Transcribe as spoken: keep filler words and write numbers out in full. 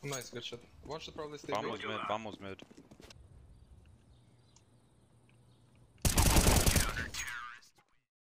Nice, good shot. One should probably stay Bomb B. was mid, bomb was mid.